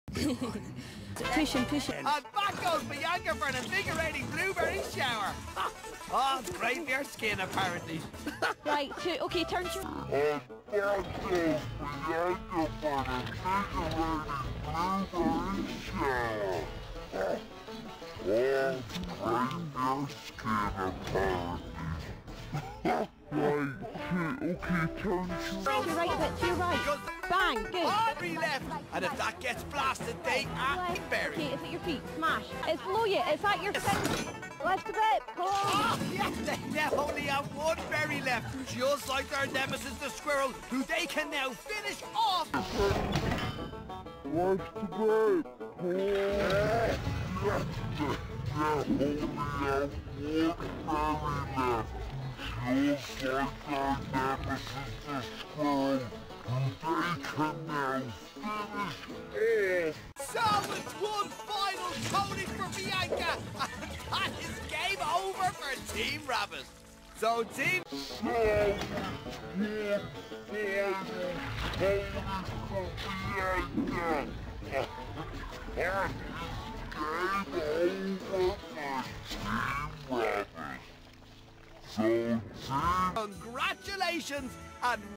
Push him, push him. And back goes Bianca for an invigorating blueberry shower. Oh, it's great for your skin, apparently. Right, okay, turn to... And back goes Bianca for an invigorating blueberry shower. Oh, great for your skin, apparently. Right, okay, turn To your right a bit, to your right. Bang, good. Three left. And if that gets blasted, they are Left. buried. Okay, it's at your feet. Smash. It's below you. It's at your feet. Left a bit. Come on. Oh, yes, they now only have one berry left. Just like their nemesis, the squirrel, who they can now finish off. Watch the bird. Oh, yes, only have one berry left. Just like their nemesis, the squirrel, who they can now finish off. So it's one final coating for Bianca, and that is game over for Team Rabbit. So Team... So it's one final coating for Bianca, and it's game over for Team Rabbit. So Team... Congratulations, and